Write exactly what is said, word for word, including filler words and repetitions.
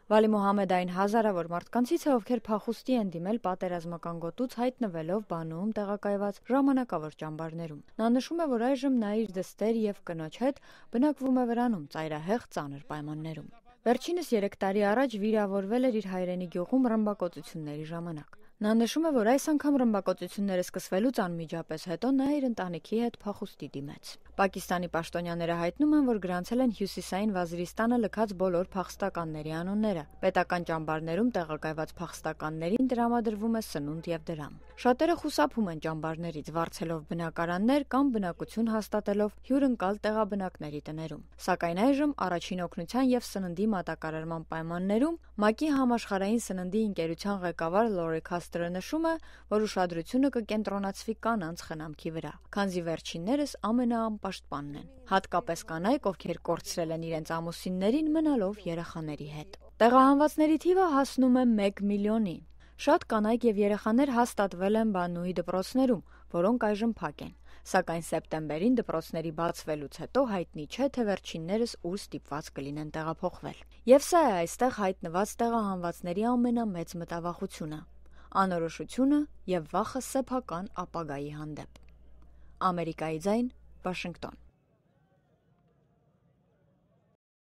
Վալի Մոհամեդային հազարավոր մարդկանցից է, ովքեր փախուստի են դիմել պատերազմական գոտուց հայտնվելով Բանուում տեղակայված ժամանակավոր ճամբարներում։ Նա նշում է, որ այժմ նա իր դստեր եւ կնոջ հետ բնակվում է վրանում ծայրահեղ ծանր պայմաններում։ Վերջինս երեք տարի առաջ վիրավորվել էր իր հայրենի գյուղում ռմբակոծությունների ժամանակ։ Նա նշում է, որ այս անգամ ռմբակոծությունները սկսվելուց անմիջապես հետո նա իր ընտանիքի հետ փախուստի դիմեց։ Պակիստանի պաշտոնյաները հայտնում են, որ գրանցել են Հյուսիսային Վազիրիստանը լքած բոլոր փախստականների անունները։ Պետական ճամբարներում տեղակայված փախստականներին տրամադրվում է սնունդ եւ դրամ։ Շատերը խուսափում են ճամբարներից, վարձելով բնակարաններ կամ բնակություն հաստատելով հյուրընկալ տեղաբնակների տներում։ Սակայն այժմ առաջին օգնության եւ սննդի մատակարարման պայմաններում ՄԱԿ-ի համաշխարհային սննդի ընկերության ղեկավար Լորի Քաստրը նշում է, որ ուշադրությունը կկենտրոնացվի կանանց խնամքի վրա, քանզի վերջիններս ամենաանպաշտպանն են, հատկապես կանայք, ովքեր կորցրել են իրենց ամուսիններին մնալով երեխաների հետ։ Տեղահանվածների թիվը հասնում է մեկ միլիոնի։ Շատ կանայք եւ երեխաներ հաստատվել են Բանուի դպրոցներում, որոնք այժմ փակ են, սակայն սեպտեմբերին դպրոցների բացվելուց հետո հայտնի չէ, թե վերջիններս ուր ստիպված կլինեն տեղափոխվել։ Եվ սա է այստեղ հայտնված տեղահանվածների ամենամեծ մտավախությունը՝ անորոշությունը եւ վախը սեփական ապագայի հանդեպ։ Ամերիկայի ձայն, Վաշինգտոն։